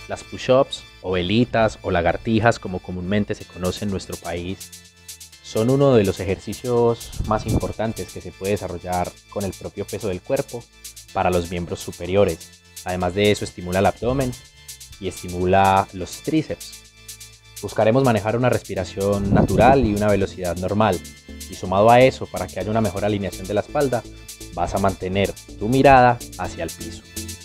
Las push-ups o velitas o lagartijas, como comúnmente se conoce en nuestro país, son uno de los ejercicios más importantes que se puede desarrollar con el propio peso del cuerpo para los miembros superiores. Además de eso, estimula el abdomen y estimula los tríceps. Buscaremos manejar una respiración natural y una velocidad normal. Y sumado a eso, para que haya una mejor alineación de la espalda, vas a mantener tu mirada hacia el piso.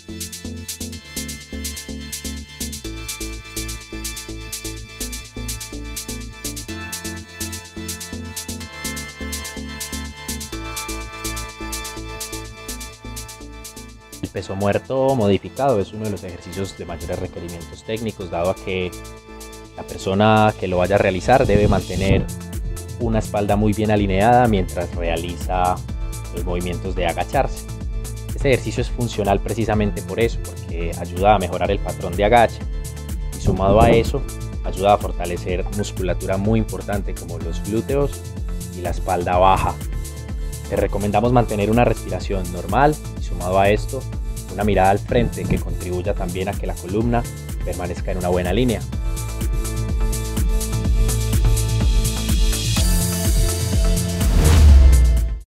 El peso muerto modificado es uno de los ejercicios de mayores requerimientos técnicos, dado a que la persona que lo vaya a realizar debe mantener una espalda muy bien alineada mientras realiza los movimientos de agacharse. Este ejercicio es funcional precisamente por eso, porque ayuda a mejorar el patrón de agache y sumado a eso ayuda a fortalecer musculatura muy importante como los glúteos y la espalda baja. Te recomendamos mantener una respiración normal y sumado a esto una mirada al frente que contribuya también a que la columna permanezca en una buena línea.